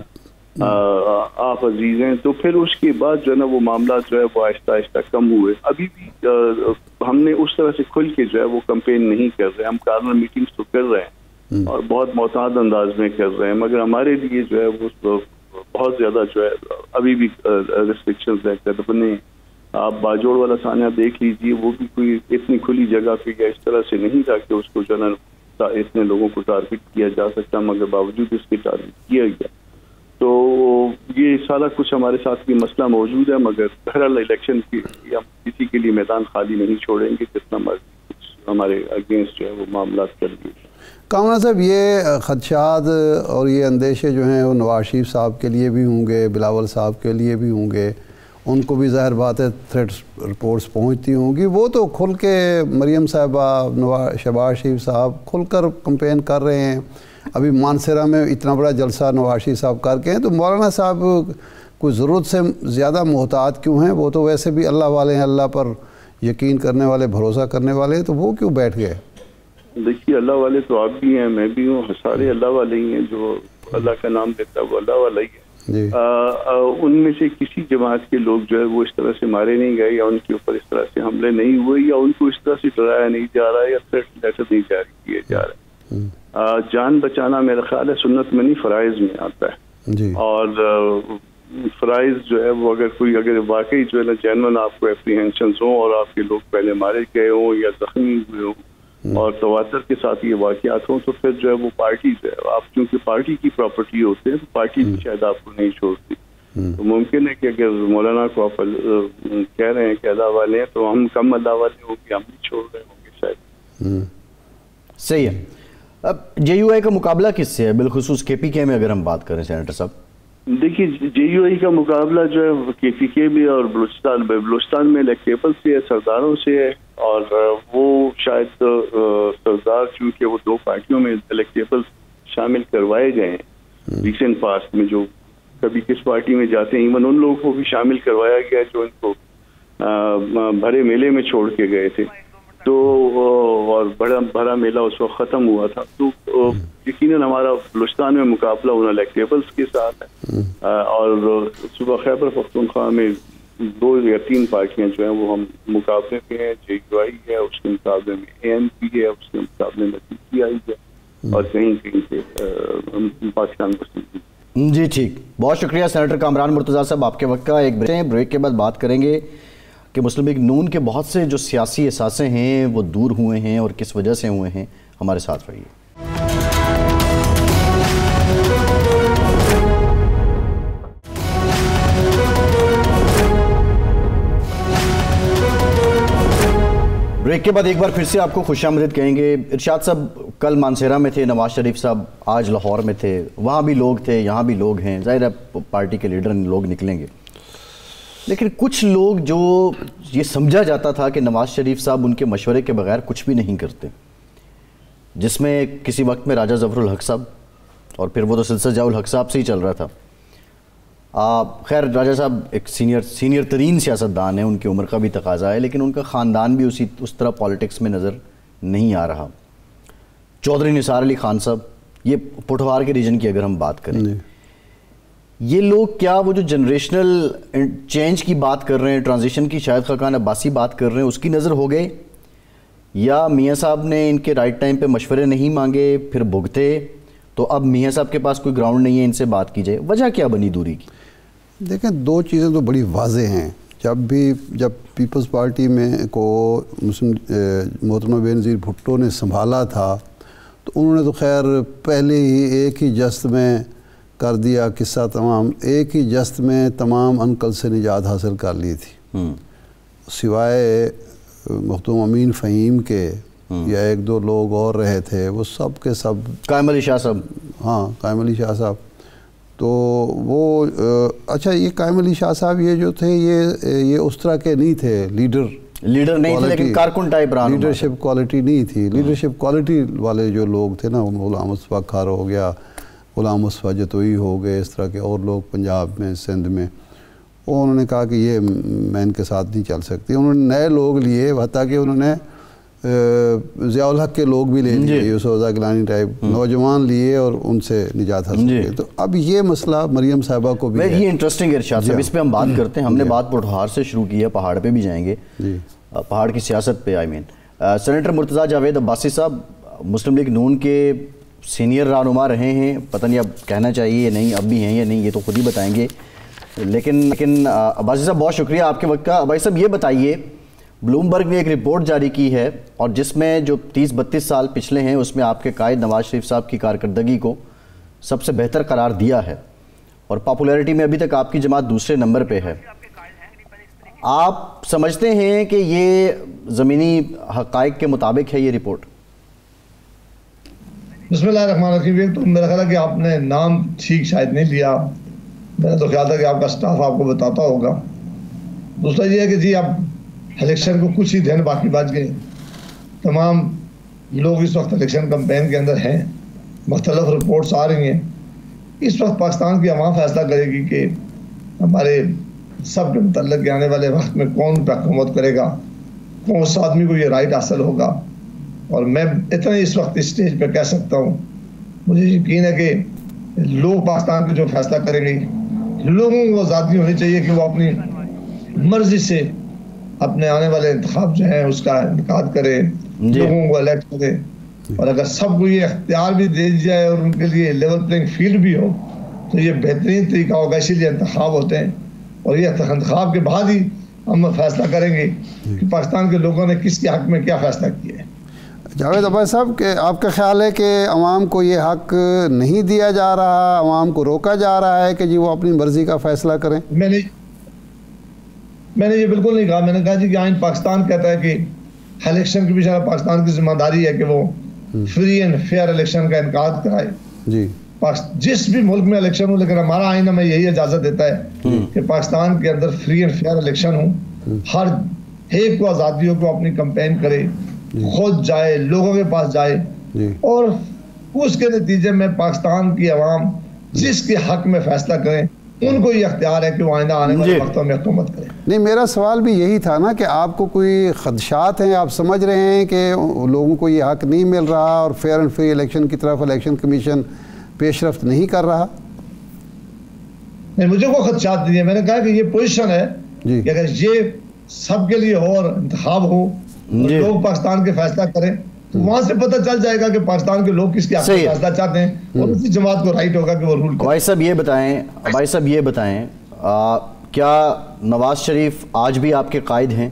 आप अजीज हैं। तो फिर उसके बाद जो है ना वो मामला जो है वो आहिस्ता आहिस्ता कम हुए। अभी भी हमने उस तरह से खुल के जो है वो कैंपेन नहीं कर रहे, हम कार्नर मीटिंग्स तो कर रहे हैं और बहुत मोहताद अंदाज में कर रहे हैं, मगर हमारे लिए जो है वो बहुत ज्यादा जो है अभी भी रिस्ट्रिक्शंस है, कदम। आप बाजोड़ वाला सानिया देख लीजिए, वो भी कोई इतनी खुली जगह पे या इस तरह से नहीं था कि उसको जो है इतने लोगों को टारगेट किया जा सकता, मगर बावजूद इसके टारगेट किया गया। तो ये सारा कुछ हमारे साथ भी मसला मौजूद है, मगर बहरहाल इलेक्शन की हम किसी के लिए मैदान खाली नहीं छोड़ेंगे, जितना हमारे अगेंस्ट जो है वो मामला कर लिए। कामरान साहब, ये खदशात और ये अंदेशे जो हैं वो नवाज शरीफ साहब के लिए भी होंगे, बिलावल साहब के लिए भी होंगे, उनको भी ज़ाहिर बात है थ्रेट्स रिपोर्ट्स पहुंचती होंगी। वो तो खुल के मरीम साहबा, शहबाज शरीफ साहब खुलकर कंपेन कर रहे हैं। अभी मानसरा में इतना बड़ा जलसा नवाज शरीफ साहब करके हैं, तो मौलाना साहब कोई ज़रूरत से ज़्यादा मोहतात क्यों हैं? वो तो वैसे भी अल्लाह वाले हैं, अल्लाह पर यकीन करने वाले, भरोसा करने वाले हैं, तो वो क्यों बैठ गए? देखिए, अल्लाह वाले तो आप भी हैं, मैं भी हूँ, सारे अल्लाह वाले ही हैं। जो अल्लाह का नाम लेता है वो अल्लाह वाला ही है। उनमें से किसी जमात के लोग जो है वो इस तरह से मारे नहीं गए या उनके ऊपर इस तरह से हमले नहीं हुए या उनको इस तरह से डराया नहीं जा रहा है या थ्रेट लेटर नहीं जारी किए जा रहे। जान बचाना मेरा ख्याल है सुन्नत में नहीं, फराइज में आता है जी। और फराइज जो है वो अगर वाकई जो है ना जेन्युइन आपको एप्रीहेंशन हो और आपके लोग पहले मारे गए हों या जख्मी हुए हों और तवातर के साथ ये वाक़यात हों, तो फिर जो है वो पार्टी जो है, आप क्योंकि पार्टी की प्रॉपर्टी होते हैं तो पार्टी भी शायद आपको नहीं छोड़ती। तो मुमकिन है कि अगर मौलाना को आप कह रहे हैं कि अल्लाह वाले हैं, तो हम कम अल्लाह वाले होंगे, हम नहीं छोड़ रहे होंगे शायद। सही है। अब JUI का मुकाबला किससे है, बिलखुसूस KPK में अगर हम बात करें सेनेटर साहब? देखिए, JUI का मुकाबला जो है KPK में और बलूचिस्तान में इलेक्टेबल से है, सरदारों से है। और वो शायद सरदार चूँकि वो 2 पार्टियों में इलेक्टेबल शामिल करवाए गए हैं रिसेंट पास्ट में, जो कभी किस पार्टी में जाते हैं, इवन उन लोगों को भी शामिल करवाया गया जो इनको भरे मेले में छोड़ के गए थे। तो और भरा मेला उस वक्त ख़त्म हुआ था। तो यकीनन हमारा बलूचिस्तान में मुकाबला उन इलेक्टेबल्स के साथ है और सुबह खैबर पख्तूनख्वा में 2 या 3 पार्टियां जो हैं वो हम मुकाबले में हैं। JUI है, उसके मुकाबले में ANP है, उसके मुकाबले में PTI है, और कहीं कहीं से पाकिस्तान मुस्लिम। जी ठीक, बहुत शुक्रिया सेनेटर कामरान मुर्तज़ा साहब आपके वक्त का। एक ब्रेक के बाद बात करेंगे कि मुस्लिम लीग नून के बहुत से जो सियासी एहसासे हैं वो दूर हुए हैं और किस वजह से हुए हैं। हमारे साथ रहिए। ब्रेक के बाद एक बार फिर से आपको खुशामदीद कहेंगे। इरशाद साहब कल मानसेरा में थे, नवाज शरीफ साहब आज लाहौर में थे, वहाँ भी लोग थे, यहाँ भी लोग हैं। ज़ाहिर है पार्टी के लीडर लोग निकलेंगे, लेकिन कुछ लोग जो ये समझा जाता था कि नवाज शरीफ साहब उनके मशवरे के बगैर कुछ भी नहीं करते, जिसमें किसी वक्त में राजा ज़फ़रुल हक साहब, और फिर वो तो सिलसिला ज़ियाउल हक साहब से ही चल रहा था। खैर राजा साहब एक सीनियर तरीन सियासतदान है, उनकी उम्र का भी तकाजा है, लेकिन उनका ख़ानदान भी उस तरह पॉलिटिक्स में नज़र नहीं आ रहा। चौधरी निसार अली खान साहब, ये पुठवार के रीजन की अगर हम बात करें, ये लोग क्या वो जो जनरेशनल चेंज की बात कर रहे हैं, ट्रांजिशन की शायद खाकान अब्बासी बात कर रहे हैं, उसकी नज़र हो गए, या मियाँ साहब ने इनके राइट टाइम पे मशवरे नहीं मांगे फिर भुगते, तो अब मियाँ साहब के पास कोई ग्राउंड नहीं है, इनसे बात की जाए। वजह क्या बनी दूरी की? देखें, दो चीज़ें तो बड़ी वाज़ेह हैं। जब पीपल्स पार्टी में को मोहतरमा बेनज़ीर भुट्टो ने संभाला था तो उन्होंने तो खैर पहले ही एक ही जस्त में कर दिया किस्सा तमाम, एक ही जस्त में तमाम अनकल से निजात हासिल कर ली थी, सिवाय मखदूम अमीन फ़हीम के या एक दो लोग और रहे थे, वो सब के सब कायम अली शाह साहब। हाँ, कायम अली शाह साहब। तो वो अच्छा, ये कायम अली शाह साहब ये जो थे ये उस तरह के नहीं थे, लीडर नहीं थे, लेकिन कारकुन टाइप रहा, लीडरशिप क्वालिटी नहीं थी। लीडरशिप क्वालिटी वाले जो लोग थे ना, गुलाम मुस्तफ़ा खार हो गया, गुलाम मुस्तफ़ा जतोई हो गए, इस तरह के और लोग पंजाब में, सिंध में, वो उन्होंने कहा कि ये मैं इनके साथ नहीं चल सकती। उन्होंने नए लोग लिए, हत्ता कि उन्होंने ज़ियाउल हक के लोग भी ले लिए, यूसुफ रज़ा गिलानी टाइप नौजवान लिए और उनसे निजात हासिल की। तो अब ये मसला मरियम साहिबा को भी ये इंटरेस्टिंग है इरशाद साहब, इस पर हम बात करते हैं। हमने बात पुठहार से शुरू की है, पहाड़ पे भी जाएंगे, पहाड़ की सियासत पे। I mean senator Murtaza Javed Abbasi साहब मुस्लिम लीग नून के सीनियर रहनुमा रहे हैं, पता नहीं अब कहना चाहिए या नहीं, अब भी हैं या नहीं, ये तो खुद ही बताएंगे। लेकिन अब्बासी साहब बहुत शुक्रिया आपके वक्त का। अब्बासी साहब ये बताइए, ब्लूमबर्ग ने एक रिपोर्ट जारी की है और जिसमें जो 30-32 साल पिछले हैं उसमें आपके कायद नवाज शरीफ साहब की कारकर्दगी को सबसे बेहतर करार दिया है, और पॉपुलैरिटी में अभी तक आपकी जमात दूसरे नंबर पे है। आप समझते हैं कि ये ज़मीनी हक़ाइक़ के मुताबिक है ये रिपोर्ट? बिस्मिल्लाहिर्रहमानिर्रहीम। तो मेरा ख्याल है कि आपने नाम ठीक शायद नहीं लिया, मेरा तो ख्याल था कि आपका स्टाफ आपको बताता होगा। दूसरा ये है कि जी आप इलेक्शन को कुछ ही दिन बाकी बच गए, तमाम लोग इस वक्त इलेक्शन कैंपेन के अंदर हैं, मुख्तलिफ रिपोर्ट्स आ रही हैं। इस वक्त पाकिस्तान की अवाम फैसला करेगी कि हमारे सब के मतलब आने वाले वक्त में कौन हुकूमत करेगा, कौन सा आदमी को ये राइट हासिल होगा। और मैं इतना इस वक्त इस स्टेज पर कह सकता हूँ, मुझे यकीन है कि लोग पाकिस्तान के जो फैसला करेंगे, लोगों को आज़ादी होनी चाहिए कि वो अपनी मर्जी से अपने आने वाले इंतखाब जो है उसका इनकाद करे, लोगों को इलेक्ट करे। और अगर सबको ये अख्तियार भी दे दिया जाए और उनके लिए लेवल प्लेइंग फील्ड भी हो तो ये बेहतरीन तरीका होगा। इसीलिए इंतखाब होते हैं और ये इंतखाब के बाद ही हम फैसला करेंगे कि पाकिस्तान के लोगों ने किसके हक में क्या फैसला किया है। जावेद अब्बासी साहब, के आपका ख्याल है कि अवाम को ये हक नहीं दिया जा रहा, अवाम को रोका जा रहा है कि जी वो अपनी मर्जी का फैसला करें? मैंने ये बिल्कुल नहीं कहा। मैंने कहा जी कि आइन पाकिस्तान कहता है कि इलेक्शन की भी पाकिस्तान की जिम्मेदारी है कि वो फ्री एंड फेयर इलेक्शन का इनकाद कराए जी, जिस भी मुल्क में इलेक्शन हो। लेकिन हमारा आइन हमें यही इजाजत देता है कि पाकिस्तान के अंदर फ्री एंड फेयर इलेक्शन हो, हर एक को आज़ादी हो, को अपनी कैंपेन करे, खुद जाए, लोगों के पास जाए, और उसके नतीजे में पाकिस्तान की अवाम जिसके हक में फैसला करें उनको ये अख्तियार है कि वो आइंदा आने वाले वक्तों में हुकूमत करें। नहीं, मेरा सवाल भी यही था ना कि आपको कोई खदशात हैं, आप समझ रहे हैं कि लोगों को ये हक नहीं मिल रहा और फेयर एंड फ्री इलेक्शन की तरफ इलेक्शन कमीशन पेशरफ्त नहीं कर रहा? नहीं, मुझे कोई खदशात नहीं है। मैंने कहा कि ये पोजीशन है कि अगर ये सबके लिए हो और इंतखाब हो और लोग पाकिस्तान के फैसला करें तो वहां से पता चल जाएगा कि पाकिस्तान के लोग किसके हक में फैसला चाहते हैं और उसी जमात को राइट होगा कि वो रूल करे। भाई साहब ये बताएं क्या नवाज शरीफ आज भी आपके कायद हैं?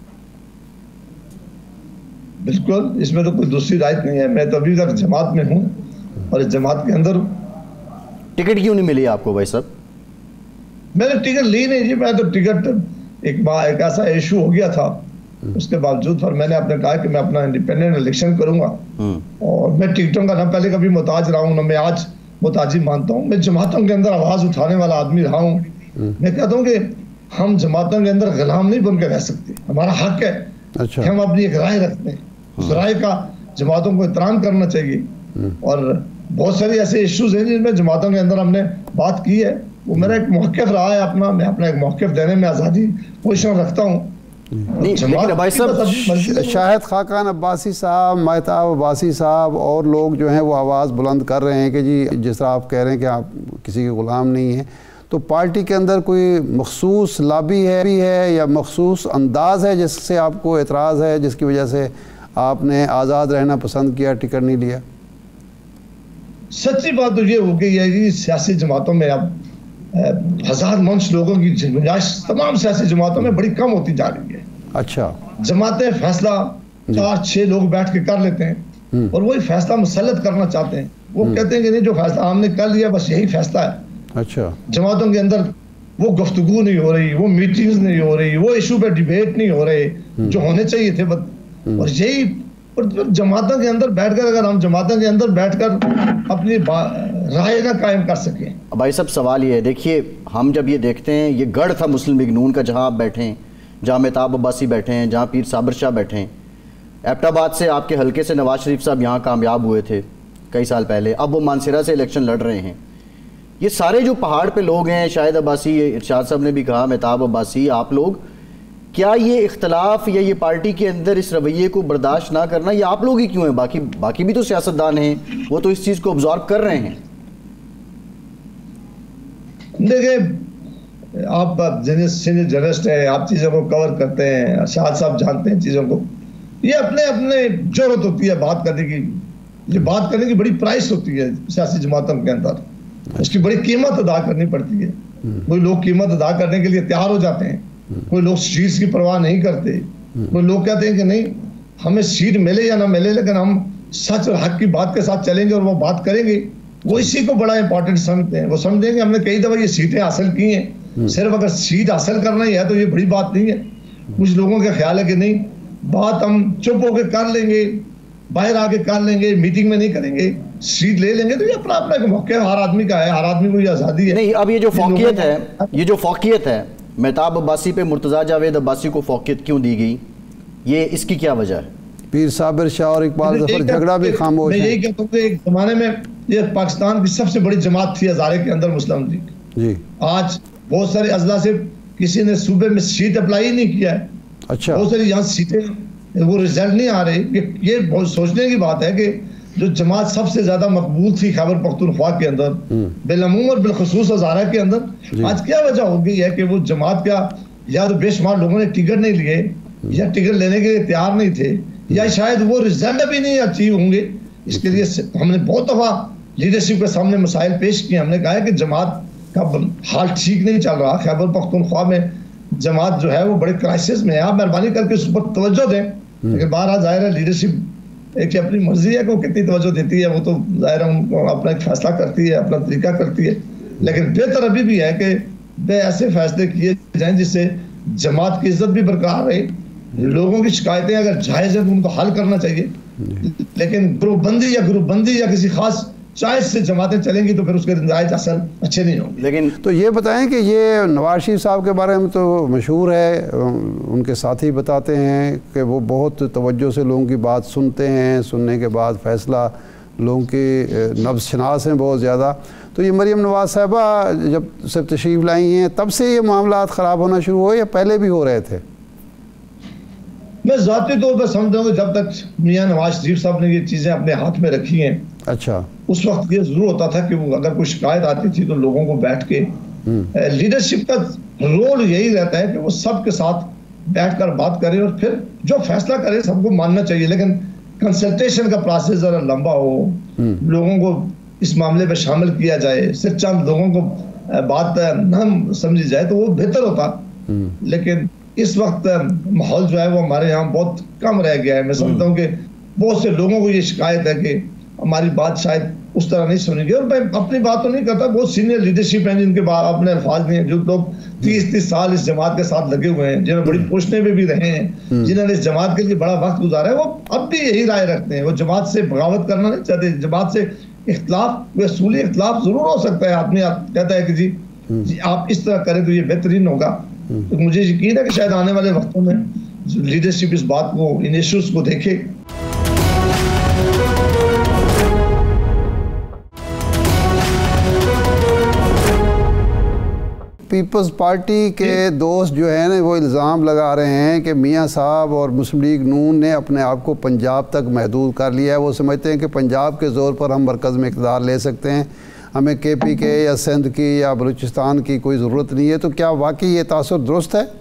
बिल्कुल, इसमें तो कोई दूसरी राय नहीं है। मैं तो अभी तक जमात में हूँ और इस जमात के अंदर। टिकट क्यों नहीं मिली आपको भाई साहब? मैंने टिकट ली नहीं जी। मैं तो टिकट एक ऐसा इशू हो गया था, उसके बावजूद पर मैंने अपने कहा कि मैं अपना इंडिपेंडेंट इलेक्शन करूंगा और मैं टिकटों का ना पहले कभी मोहताज रहा हूँ ना मैं आज मोहताजी मानता हूँ। मैं जमातों के अंदर आवाज उठाने वाला आदमी रहा हूँ। मैं कहता हूँ कि हम जमातों के अंदर गुलाम नहीं बन के रह सकते। हमारा हक है कि हम अपनी एक राय रखते हैं, उस राय का जमातों को एहतराम करना चाहिए। और बहुत सारी ऐसे इश्यूज हैं जिनमें जमातों के अंदर हमने बात की है। वो मेरा एक मौक़िफ़ रहा है अपना, मैं अपना एक मौक़िफ़ देने में आज़ादी पोजीशन रखता हूँ। लेकिन भाई साहब शाहिद खाकान अब्बासी साहब, महताब अब्बासी साहब और लोग जो हैं वो आवाज़ बुलंद कर रहे हैं कि जी जिस तरह आप कह रहे हैं कि आप किसी के ग़ुलाम नहीं हैं, तो पार्टी के अंदर कोई मखसूस लॉबी है या मखसूस अंदाज़ है जिससे आपको एतराज़ है, जिसकी वजह से आपने आज़ाद रहना पसंद किया, टिकट नहीं लिया? सच्ची बात तो ये हो गई है कि सियासी जमातों में अब हजार मंच लोगों की गुंजाइश तमाम सियासी जमातों में बड़ी कम होती जा रही है। अच्छा, जमातें फैसला 4-6 लोग बैठ के कर लेते हैं और वही फैसला मुसल्लत करना चाहते हैं। वो कहते हैं कि नहीं, जो फैसला हमने कर लिया बस यही फैसला है। अच्छा, जमातों के अंदर वो गुफ्तगू नहीं हो रही, वो मीटिंग्स नहीं हो रही, वो इशू पे डिबेट नहीं हो रहे जो होने चाहिए थे। और यही जमातों के अंदर बैठकर, अगर हम जमातों के अंदर बैठकर अपनी राय ना कायम कर सकें। भाई साहब सवाल ये है, देखिए हम जब ये देखते हैं, ये गढ़ था मुस्लिम लीग नून का, जहां आप बैठे हैं, जहां महताब अब्बासी बैठे हैं, जहां पीर साबर शाह बैठे हैं। एबटाबाद से आपके हल्के से नवाज शरीफ साहब यहाँ कामयाब हुए थे कई साल पहले, अब वो मानसरा से इलेक्शन लड़ रहे हैं। ये सारे जो पहाड़ पे लोग हैं, शाहिद अब्बासी, इरशाद साहब ने भी कहा, महताब अब्बासी, आप लोग, क्या ये इख्तलाफ या ये पार्टी के अंदर इस रवैये को बर्दाश्त ना करना ये आप लोग ही क्यों हैं? बाकी भी तो सियासतदान हैं, वो तो इस चीज़ को ऑब्जॉर्व कर रहे हैं। देखिए, आप सीनियर जर्नलिस्ट हैं, आप चीज़ों को कवर करते हैं, शाह साहब जानते हैं चीज़ों को। ये अपने अपने जरूरत होती है बात करने की, ये बात करने की बड़ी प्राइस होती है सियासी जमातों के अंदर, उसकी बड़ी कीमत अदा करनी पड़ती है। कोई लोग कीमत अदा करने के लिए तैयार हो जाते हैं, कोई लोग सीट्स की परवाह नहीं करते, कोई लोग कहते हैं कि नहीं हमें सीट मिले या ना मिले लेकिन हम सच और हक की बात के साथ चलेंगे और वो बात करेंगे। वो इसी को बड़ा इंपॉर्टेंट समझते हैं। वो समझते हैं कि हमने कई दफा ये सीटें हासिल की हैं, सिर्फ अगर सीट हासिल करना ही है तो ये बड़ी बात नहीं है। कुछ लोगों का ख्याल है कि नहीं, बात हम चुप होकर कर लेंगे, बाहर आके कर लेंगे, मीटिंग में नहीं करेंगे, सीट ले लेंगे। तो ये अपना अपना एक मौका हर आदमी का है, हर आदमी को ये आज़ादी है। नहीं, अब ये जो फौकियत है महताब अब्बासी पे मुर्तज़ा जावेद अब्बासी को फौकियत क्यों दी गई, ये इसकी क्या वजह है? पीर साबिर शाह और इकबाल ज़फ़र झगड़ा भी खामोश है। मैं यही कहता हूँ कि एक ज़माने में ये पाकिस्तान की सबसे बड़ी जमात थी हज़ारे के अंदर मुस्लिम लीग जी। आज बहुत सारे अजला से किसी ने सूबे में सीट अप्लाई ही नहीं किया है। अच्छा, बहुत सारी यहाँ सीटें वो रिजल्ट नहीं आ रहे। ये बहुत सोचने की बात है कि जो जमात सबसे ज्यादा मकबूल थी खैबर पख्तूनख्वा के अंदर, बिलअमूम और बिलखुसूस हज़ारा के अंदर, आज क्या वजह हो गई है कि वो जमात का या तो बेशुमार लोगों ने टिकट नहीं लिए या टिकट लेने के लिए तैयार नहीं थे या शायद वो रिजल्ट भी नहीं अचीव होंगे। इसके लिए हमने बहुत दफा लीडरशिप के सामने मसाइल पेश किए। हमने कहा है कि जमात का हाल ठीक नहीं चल रहा, खैबर पख्तूनख्वा में जमात जो है वो बड़े क्राइसिस में है, आप मेहरबानी करके उस पर तवज्जो दें। लेकिन बाहर जाहिर है लीडरशिप एक अपनी मर्जी है कि वो कितनी तवज्जो देती है, वो तो जाहिर है अपना एक फैसला करती है, अपना तरीका करती है। लेकिन बेहतर अभी भी है कि ऐसे फैसले किए जाएं जिससे जमात की इज्जत भी बरकरार रहे। लोगों की शिकायतें अगर जायज़ है तो उनको हल करना चाहिए, लेकिन ग्रुपबंदी या किसी खास चॉइस से जमातें चलेंगी तो फिर उसके नतीजे असल अच्छे नहीं होंगे। लेकिन तो ये बताएं कि ये नवाज शरीफ साहब के बारे में तो मशहूर है, उनके साथी बताते हैं कि वो बहुत तवज्जो से लोगों की बात सुनते हैं, सुनने के बाद फ़ैसला लोगों की नब्ज़ शनास हैं बहुत ज़्यादा। तो ये मरीम नवाज साहबा जब से तशरीफ़ लाई हैं तब से ये मामला ख़राब होना शुरू हुए या पहले भी हो रहे थे? मैं ज़ाती तौर पर समझता हूँ कि जब तक मियाँ नवाज शरीफ साहब ने ये चीज़ें अपने हाथ में रखी हैं, अच्छा, उस वक्त ये ज़रूर होता था कि वो अगर कोई शिकायत आती थी तो लोगों को बैठ के लीडरशिप का रोल यही रहता है कि वो सबके साथ बैठकर बात करे और फिर जो फैसला करे सबको मानना चाहिए, लेकिन कंसल्टेशन का प्रोसेस जरा लंबा हो, लोगों को इस मामले में शामिल किया जाए, सिर्फ चंद लोगों को बात न समझी जाए तो वो बेहतर होता। लेकिन इस वक्त माहौल जो है वो हमारे यहाँ बहुत कम रह गया है। मैं समझता हूँ कि बहुत से लोगों को ये शिकायत है कि हमारी बात शायद उस तरह नहीं सुनेगी। और मैं अपनी बात तो नहीं करता, बहुत सीनियर लीडरशिप हैं जिनके अपने अल्फाज नहीं है, जो लोग 30-30 साल इस जमात के साथ लगे हुए हैं, जिन्होंने बड़ी पोस्टें में भी रहे हैं, जिन्होंने इस जमात के लिए बड़ा वक्त गुजारा है, वो अब भी यही राय रखते हैं। वो जमात से बगावत करना नहीं चाहते, जमात से इख्तलाफ, वे असूली इख्तलाफ जरूर हो सकता है। आदमी कहता है कि जी आप इस तरह करें तो ये बेहतरीन होगा। तो मुझे यकीन है कि शायद आने वाले वक्तों में लीडरशिप इस बात को, इन इश्यूज को देखे। पीपल्स पार्टी के दोस्त जो है ना वो इल्ज़ाम लगा रहे हैं कि मियां साहब और मुस्लिम लीग नून ने अपने आप को पंजाब तक महदूद कर लिया है। वो समझते हैं कि पंजाब के ज़ोर पर हम मरकज़ में इक़्तिदार ले सकते हैं, हमें KP के या सिंध की या बलूचिस्तान की कोई ज़रूरत नहीं है। तो क्या वाकई ये तासुर दुरुस्त है?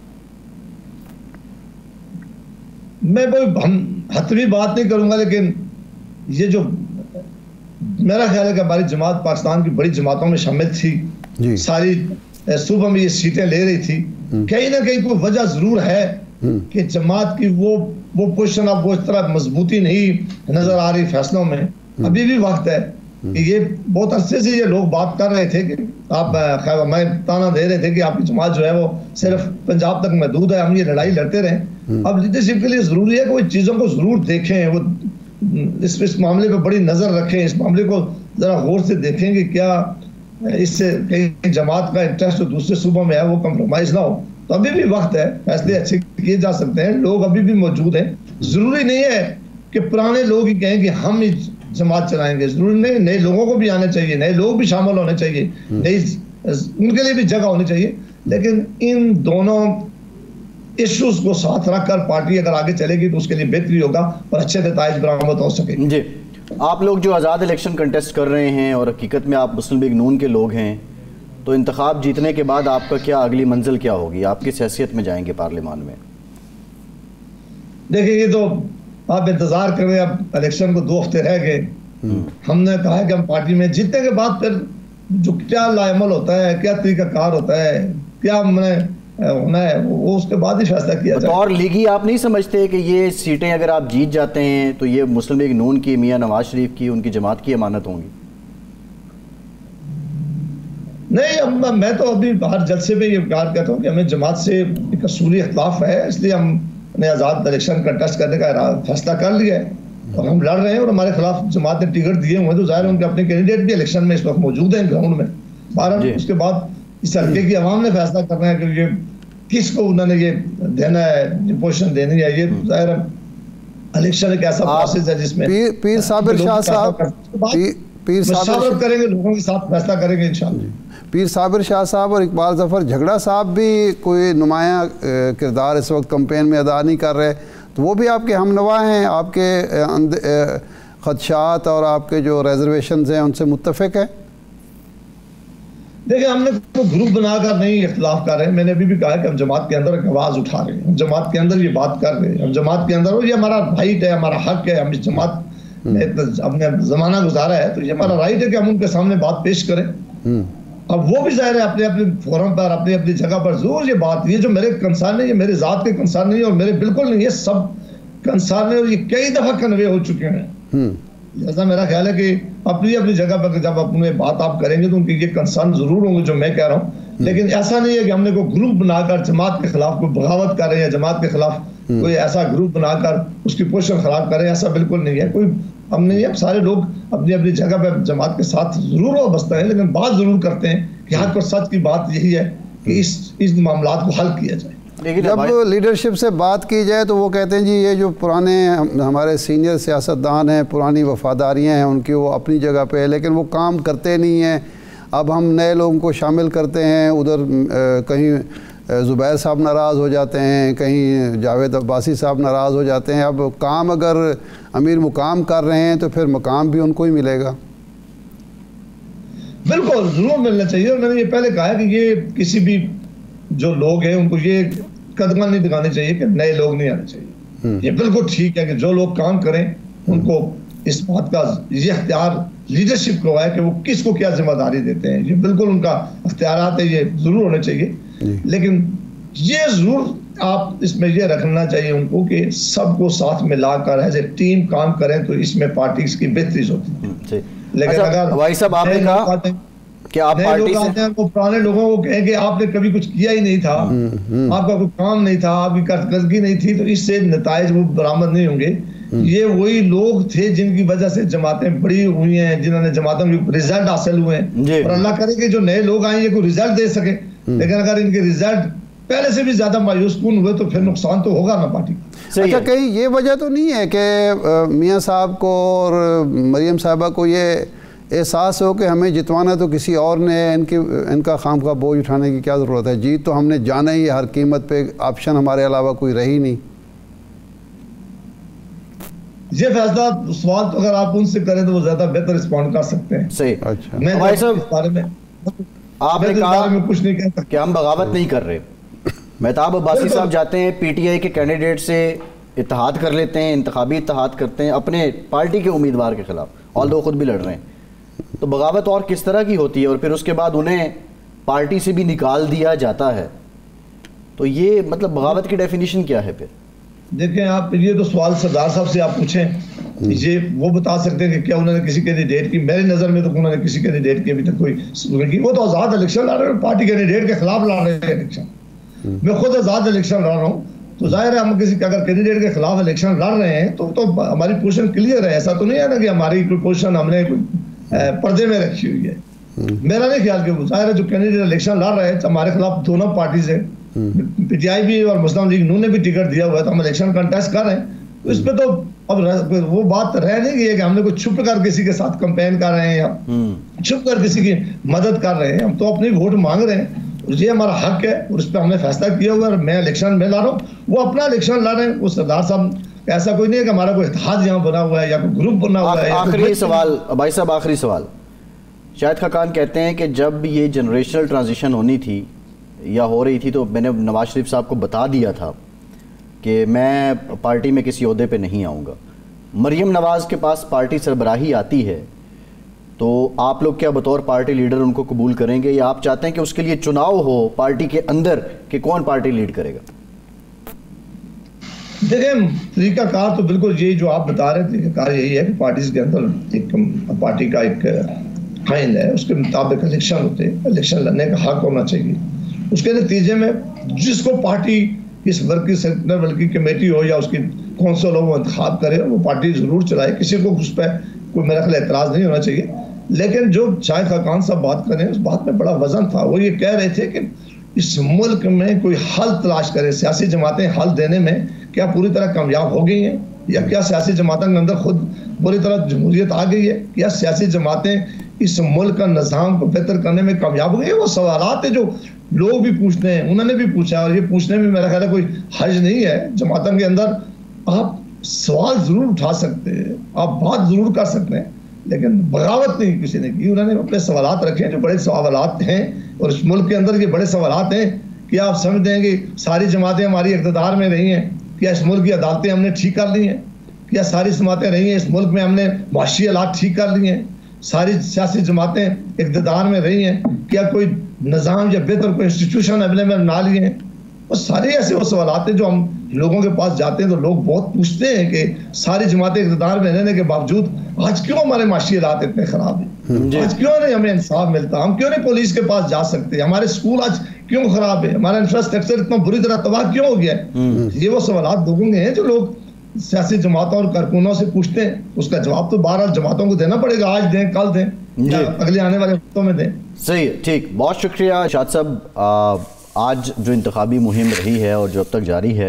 मैं कोई हतमी बात नहीं करूँगा, लेकिन ये जो मेरा ख्याल है कि हमारी जमात पाकिस्तान की बड़ी जमातों में शामिल थी, सारी सूबा में ये सीटें ले रही थी, कहीं ना कहीं कोई वजह जरूर है कि जमात की वो पोजीशन अब वो इस तरह मजबूती नहीं नजर आ रही फैसलों में। अभी भी वक्त है कि ये बहुत अरसे से ये लोग बात कर रहे थे कि आप मैं ताना दे रहे थे कि आपकी जमात जो है वो सिर्फ पंजाब तक महदूद है, हम ये लड़ाई लड़ते रहे। अब लीडरशिप के लिए जरूरी है कि वो चीजों को जरूर देखें, वो इस मामले पर बड़ी नजर रखें, इस मामले को जरा गौर से देखें कि क्या इससे कहीं जमात का इंटरेस्ट जो दूसरे सूबों में है वो कंप्रोमाइज ना हो। तो अभी भी वक्त है, फैसले अच्छे किए जा सकते हैं, लोग अभी भी मौजूद हैं। जरूरी नहीं है कि पुराने लोग ही कहें कि हम ही जमात चलाएंगे, जरूरी नहीं, नए लोगों को भी आना चाहिए, नए लोग भी शामिल होने चाहिए, नई उनके लिए भी जगह होनी चाहिए। लेकिन इन दोनों इश्यूज को साथ रखकर पार्टी अगर आगे चलेगी तो उसके लिए बेहतरी होगा और अच्छे नतीजे बरामद हो सकेंगे। जी, आप लोग जो आज़ाद इलेक्शन कंटेस्ट कर रहे हैं और हकीकत में आप मुस्लिम लीग नून के लोग हैं, तो इंतखाब जीतने के बाद आपका क्या अगली मंजिल क्या होगी? आप किस हैसियत में जाएंगे पार्लियामान में? देखिए, ये तो आप इंतजार कर रहे हैं, अब इलेक्शन को 2 हफ्ते रह गए। हमने कहा है कि हम पार्टी में जीतने के बाद फिर जो क्या लाएमल होता है, क्या तरीकाकार होता है, क्या हमने होना है, वो उसके बाद ही फैसला किया जाए। और लीगी आप नहीं समझते कि ये सीटें अगर आप जीत जाते हैं तो ये मुस्लिम लीग नून की, मियां नवाज शरीफ की, उनकी जमात की अमानत होंगी? नहीं, मैं तो अभी हर जलसे में ये बात कहता हूँ कि हमें जमात से एक असूली इख्तिलाफ है, इसलिए हमने आज़ाद इलेक्शन कंटेस्ट करने का फैसला कर लिया है और हम लड़ रहे हैं। और हमारे खिलाफ जमात ने टिकट दिए हुए हैं, तो जाहिर है उनके अपने कैंडिडेट भी इलेक्शन में इस वक्त मौजूद हैं ग्राउंड में। बारह उसके बाद इस हल्के की आवाम ने फैसला करना है कि ये किसको उन्होंने ये देना है, पोजीशन देनी है। ये जाहिर है इलेक्शन एक ऐसा प्रोसेस है जिसमें पीर साबिर शाह साहब करेंगे, लोगों के साथ फैसला करेंगे इंशाअल्लाह। पीर साबिर शाह साहब और इकबाल ज़फ़र झगड़ा साहब भी कोई नुमाया किरदार इस वक्त कैंपेन में अदा नहीं कर रहे, तो वो भी आपके हमनवा हैं, आपके खदशात और आपके जो रिजर्वेशन हैं उनसे मुत्तफ़िक है? देखिए, हमने तो ग्रुप बनाकर नहीं इख्तिलाफ कर रहे हैं। मैंने अभी भी कहा कि हम जमात के अंदर एक आवाज़ उठा रहे हैं, हम जमात के अंदर ये बात कर रहे हैं, हम जमात के अंदर, और ये हमारा राइट है, हमारा हक है। हम इस जमात में अपने ज़माना गुजारा है, तो ये हमारा राइट है कि हम उनके सामने बात पेश करें। अब वो भी जाहिर है अपने अपने फोरम पर, अपनी अपनी जगह पर जरूर ये बात, ये जो मेरे कंसर्न है, ये मेरे ज़ात के कंसर्न नहीं है और मेरे बिल्कुल नहीं, ये सब कंसर्न है और ये कई दफ़ा कन्वे हो चुके हैं। ऐसा मेरा ख्याल है कि अपनी अपनी जगह पर जब अपने बात आप करेंगे तो उनकी ये कंसर्न जरूर होंगे जो मैं कह रहा हूँ। लेकिन ऐसा नहीं है कि हमने कोई ग्रुप बनाकर जमात के खिलाफ कोई बगावत कर रहे हैं, जमात के खिलाफ कोई ऐसा ग्रुप बनाकर उसकी पोजीशन खराब करें, ऐसा बिल्कुल नहीं है। कोई हम नहीं है, सब सारे लोग अपनी अपनी जगह पर जमात के साथ जरूर वाबस्ता है, लेकिन बात जरूर करते हैं कि हक और सच की बात यही है कि इस मामला को हल किया जाए। जब लीडरशिप से बात की जाए तो वो कहते हैं जी ये जो पुराने हमारे सीनियर सियासतदान हैं, पुरानी वफादारियाँ हैं उनकी, वो अपनी जगह पे है लेकिन वो काम करते नहीं हैं। अब हम नए लोगों को शामिल करते हैं, उधर कहीं ज़ुबैर साहब नाराज़ हो जाते हैं, कहीं जावेद अब्बासी साहब नाराज़ हो जाते हैं। अब काम अगर अमीर मुकाम कर रहे हैं तो फिर मकाम भी उनको ही मिलेगा। बिल्कुल जरूर मिलना चाहिए। और मैंने ये पहले कहा है कि ये किसी भी जो लोग हैं उनको ये कदम नहीं दिखाने चाहिए कि नए लोग नहीं आने चाहिए। ये बिल्कुल ठीक है कि जो लोग काम करें उनको इस बात का ये अख्तियार लीडरशिप को है कि वो किसको क्या जिम्मेदारी देते हैं, ये बिल्कुल उनका अख्तियारात है, ये जरूर होने चाहिए। लेकिन ये जरूर आप इसमें ये रखना चाहिए उनको कि सबको साथ मिलाकर एज ए टीम काम करें तो इसमें पार्टी की बेहतरी होती है। लेकिन अगर भाई साहब आपने कहा कि आप पार्टी से वो पुराने लोगों को कहें कि आपने कभी कुछ किया ही नहीं था, आपका कोई काम नहीं था, आपकी कारकर्दगी नहीं थी, तो इससे नताइज वो बरामद नहीं होंगे। ये वही लोग थे जिनकी वजह से जमातें बड़ी हुई हैं, जिन्होंने जमातों के रिजल्ट हासिल हुए हैं। और अल्लाह करे कि जो नए लोग आए ये कोई रिजल्ट दे सके। लेकिन अगर इनके रिजल्ट पहले से भी ज्यादा मायूस कुन हुए तो फिर नुकसान तो होगा ना पार्टी का। अच्छा, कहीं ये वजह तो नहीं है कि मियाँ साहब को और मरियम साहबा को ये एहसास हो कि हमें जितवाना तो किसी और ने, इनका खाम का बोझ उठाने की क्या ज़रूरत है, जीत तो हमने जाना ही हर कीमत पे, ऑप्शन हमारे अलावा कोई रही नहीं। ये फैसला सवाल तो अगर आप उनसे करें तो वो ज्यादा बेहतर रिस्पॉन्ड कर सकते हैं। सही। अच्छा, मैं भाई साहब बारे में आपने कहा में कुछ नहीं कह सकता कि हम बगावत नहीं कर रहे। मेहताब अब्बासी साहब जाते हैं पीटीआई के कैंडिडेट से इत्तेहाद कर लेते हैं, इंतखाबी इत्तेहाद करते हैं अपने पार्टी के उम्मीदवार के खिलाफ, और दो खुद भी लड़ रहे हैं। तो बगावत और किस तरह की होती है? और फिर उसके बाद उन्हें पार्टी से भी निकाल दिया जाता है, तो ये मतलब बगावत की डेफिनेशन क्या है फिर? देखें आप, ये तो सवाल सरदार साहब से आप पूछें, ये वो बता सकते हैं कि क्या उन्होंने किसी कैंडिडेट की, मेरी नजर में तो उन्होंने किसी कैंडिडेट की अभी तक कोई की, वो तो आजाद इलेक्शन लड़ रहे हैं, पार्टी कैंडिडेट के खिलाफ लड़ रहे हैं इलेक्शन। मैं खुद आजाद इलेक्शन लड़ रहा हूँ, तो जाहिर है हम किसी अगर कैंडिडेट के खिलाफ इलेक्शन लड़ रहे हैं तो हमारी पोजीशन क्लियर है। ऐसा तो नहीं है ना कि हमारी कोई पोजीशन हमने पर्दे में रखी हुई है। मेरा नहीं ख्याल कि जाहिर है जो कैंडिडेट इलेक्शन लड़ रहे हैं हमारे खिलाफ दोनों पार्टी से, पीटीआई भी और मुस्लिम लीग नून ने भी टिकट दिया हुआ है, तो हम इलेक्शन कंटेस्ट कर रहे हैं। तो इस पे तो अब वो बात रह नहीं गई है कि हमने कोई छुप कर किसी के साथ कंपेन कर रहे हैं या छुप कर किसी की मदद कर रहे हैं। हम तो अपनी वोट मांग रहे हैं और ये हमारा हक है और इस पर हमने फैसला किया हुआ है। मैं इलेक्शन में लड़ रहा हूँ, वो अपना इलेक्शन लड़ रहे हैं। वो सरदार साहब, ऐसा कोई नहीं है कि हमारा कोई इत्तेहाद यहाँ बना हुआ है या कोई ग्रुप बना हुआ है। आखिरी सवाल भाई साहब, आखिरी सवाल। शाहिद खाकान कहते हैं कि जब ये जनरेशनल ट्रांजिशन होनी थी या हो रही थी तो मैंने नवाज शरीफ साहब को बता दिया था कि मैं पार्टी में किसी ओहदे पे नहीं आऊँगा। मरियम नवाज़ के पास पार्टी सरबराही आती है, तो आप लोग क्या बतौर पार्टी लीडर उनको कबूल करेंगे या आप चाहते हैं कि उसके लिए चुनाव हो पार्टी के अंदर कि कौन पार्टी लीड करेगा? देखें, तरीकाकार तो बिल्कुल यही जो आप बता रहे थे, तरीकाकार यही है कि पार्टी के अंदर एक पार्टी का एक आइन है, उसके मुताबिक इलेक्शन होते हैं, इलेक्शन लड़ने का हक होना चाहिए। उसके नतीजे में जिसको पार्टी इस वर्ग की सेक्टर वर्ग की कमेटी हो या उसकी कौंसिल हो वो इंतखाब करे, वो पार्टी जरूर चलाए, किसी को उस पर कोई मेरा ख्याल एतराज़ नहीं होना चाहिए। लेकिन जो शाहिद खाकान साहब बात करें उस बात में बड़ा वजन था। वो ये कह रहे थे कि इस मुल्क में कोई हल तलाश करे, सियासी जमातें हल देने में क्या पूरी तरह कामयाब हो गई हैं या क्या सियासी जमातों के अंदर खुद बुरी तरह जमहूरियत आ गई है, या सियासी जमातें इस मुल्क का निज़ाम को बेहतर करने में कामयाब हो गई है। वो सवालात है जो लोग भी पूछते हैं, उन्होंने भी पूछा और ये पूछने में मेरा ख्याल है कोई हर्ज नहीं है। जमातों के अंदर आप सवाल जरूर उठा सकते हैं, आप बात जरूर कर सकते हैं, लेकिन बगावत नहीं किसी ने की। उन्होंने अपने सवालात रखे हैं जो बड़े सवालात हैं और इस मुल्क के अंदर ये बड़े सवालात हैं। क्या आप समझते हैं कि सारी जमातें हमारी इक़्तिदार में रही हैं? क्या इस मुल्क की अदालतें हमने ठीक कर ली हैं? क्या सारी जमातें रही हैं इस मुल्क में हमने माशी हालात ठीक कर लिए हैं? सारी सियासी जमातें इक़्तिदार में रही हैं? क्या कोई निज़ाम या बेहतर कोई इंस्टीट्यूशन अवेलेबल बना लिए हैं? वो सारे ऐसे वो सवालात हैं जो हम लोगों के पास जाते हैं तो लोग बहुत पूछते हैं कि सारी जमातें इक़्तिदार में रहने के बावजूद आज क्यों हमारे माशी हालात इतने ख़राब हैं? आज क्यों नहीं हमें इंसाफ मिलता? हम क्यों नहीं पुलिस के पास जा सकते? हमारे स्कूल आज क्यों ख़राब है? हमारा इंफ्रास्ट्रक्चर इतना बुरी तरह तबाह क्यों हो गया है? ये वो सवालात लोगों के हैं जो लोग सियासी जमातों और कारकुनों से पूछते हैं। उसका जवाब तो बहरहाल जमातों को देना पड़ेगा, आज दें, कल दें या अगले आने वाले वक्तों में दें। सही है, ठीक, बहुत शुक्रिया शाद साहब। आज जो इंतखाबी मुहिम रही है और जो अब तक जारी है,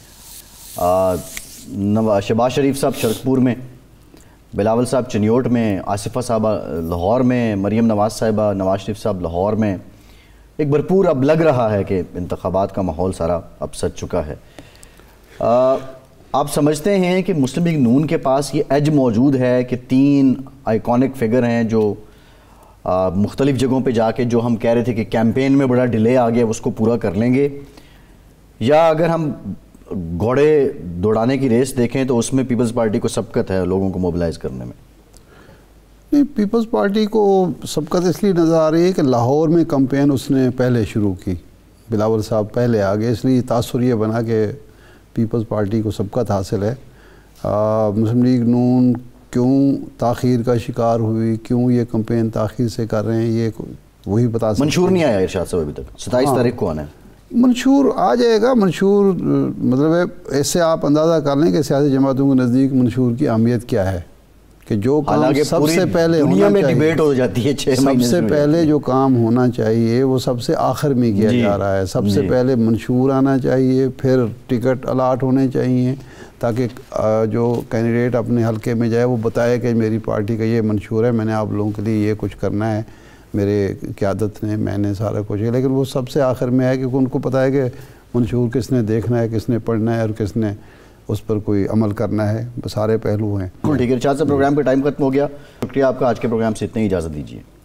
शहबाज शरीफ साहब शरकपुर में, बिलावल साहब चिन्योट में, आसिफा साहबा लाहौर में, मरियम नवाज़ साहिबा, नवाज शरीफ साहब लाहौर में, एक भरपूर अब लग रहा है कि इंतखाबात का माहौल सारा अब सज चुका है। आप समझते हैं कि मुस्लिम लीग नून के पास ये एज मौजूद है कि 3 आइकॉनिक फिगर हैं जो मुख्तलिफ जगहों पे जाके जो हम कह रहे थे कि कैंपेन में बड़ा डिले आ गया उसको पूरा कर लेंगे, या अगर हम घोड़े दौड़ाने की रेस देखें तो उसमें पीपल्स पार्टी को सबकत है लोगों को मोबिलाइज करने में? नहीं, पीपल्स पार्टी को सबकत इसलिए नज़र आ रही है कि लाहौर में कैंपेन उसने पहले शुरू की, बिलावल साहब पहले आ गए, इसलिए तासुर ये बना कि पीपल्स पार्टी को सबकत हासिल है। मुस्लिम लीग नून क्यों ताख़ीर का शिकार हुई, क्यों ये कैंपेन ताख़ीर से कर रहे हैं, ये वही बता सकते। मंशूर नहीं आया इरशाद साहब अभी तक, 27 तारीख को आना है। मंशूर आ जाएगा। मंशूर मतलब ऐसे आप अंदाज़ा कर लें कि सियासी जमातों के नज़दीक मंशूर की अहमियत क्या है कि जो काम सबसे पहले दुनिया में डिबेट हो जाती है 6 महीने सबसे पहले जो काम होना चाहिए वो सबसे आखिर में किया जा रहा है। सबसे पहले मंशूर आना चाहिए, फिर टिकट अलाट होने चाहिए ताकि जो कैंडिडेट अपने हलके में जाए वो बताए कि मेरी पार्टी का ये मंशूर है, मैंने आप लोगों के लिए ये कुछ करना है, मेरे क़यादत ने, मैंने सारा कुछ है। लेकिन वो सबसे आखिर में है क्योंकि उनको पता है कि मंशूर किसने देखना है, किसने पढ़ना है और किसने उस पर कोई अमल करना है, सारे पहलू हैं। ठीक है इरशाद साहब, प्रोग्राम का टाइम खत्म हो गया। शुक्रिया आपका, आज के प्रोग्राम से इतनी इजाज़त दीजिए।